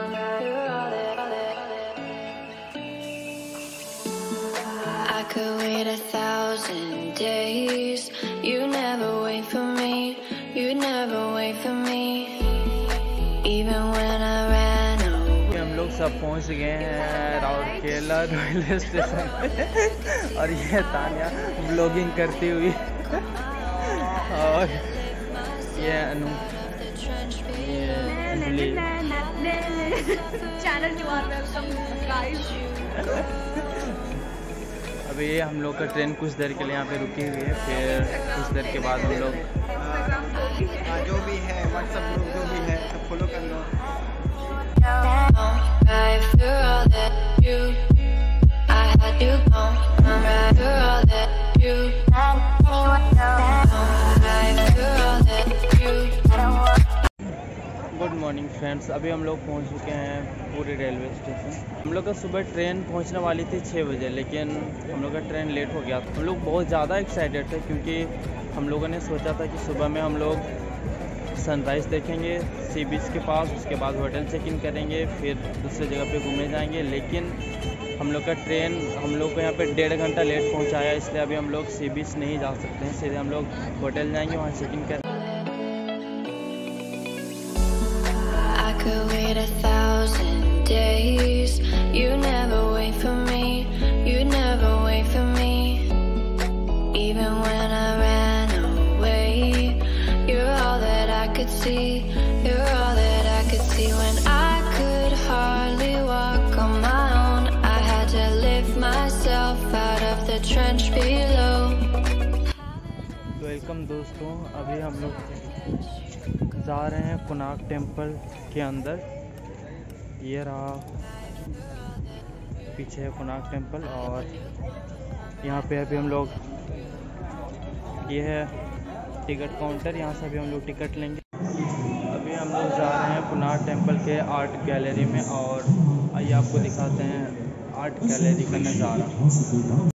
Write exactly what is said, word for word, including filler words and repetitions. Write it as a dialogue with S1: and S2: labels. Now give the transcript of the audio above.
S1: I could wait a thousand days. You never wait for me. You never wait for me. Even when I ran away.
S2: हम लोग सब पहुंच गए हैं Rourkela railway station और ये तानिया ब्लॉगिंग करती हुई और ये अनु ये
S3: चैनल
S2: अभी ये हम लोग का ट्रेन कुछ देर के लिए यहाँ पे रुकी हुई है, फिर कुछ देर के बाद हम लोग
S4: जो भी है व्हाट्सएप ग्रुप जो भी है सब फॉलो कर लो।
S2: गुड मॉर्निंग फ्रेंड्स, अभी हम लोग पहुंच चुके हैं पूरी रेलवे स्टेशन। हम लोग का सुबह ट्रेन पहुंचने वाली थी छः बजे, लेकिन हम लोग का ट्रेन लेट हो गया। हम लोग बहुत ज़्यादा एक्साइटेड थे क्योंकि हम लोगों ने सोचा था कि सुबह में हम लोग सनराइज़ देखेंगे सी बीच के पास, उसके बाद होटल चेक इन करेंगे, फिर दूसरी जगह पे घूमने जाएंगे। लेकिन हम लोग का ट्रेन हम लोग को यहाँ पे डेढ़ घंटा लेट पहुँचाया, इसलिए अभी हम लोग सी बीच नहीं जा सकते हैं। सीधे हम लोग होटल जाएंगे, वहाँ चेक इन करेंगे।
S1: Could wait a thousand days. You never wait for me. You never wait for me. Even when I ran away, you're all that I could see. You're all that I could see. When I could hardly walk on my own, I had to lift myself out of the trench below.
S2: Welcome दोस्तों, अभी हम लोग जा रहे हैं Konark temple के अंदर। ये रहा पीछे है कोनार्क टेम्पल और यहाँ पे अभी हम लोग, ये है टिकट काउंटर, यहाँ से अभी हम लोग टिकट लेंगे। अभी हम लोग जा रहे हैं कोनार्क टेम्पल के आर्ट गैलरी में और आइए आपको दिखाते हैं आर्ट गैलरी का नज़ारा।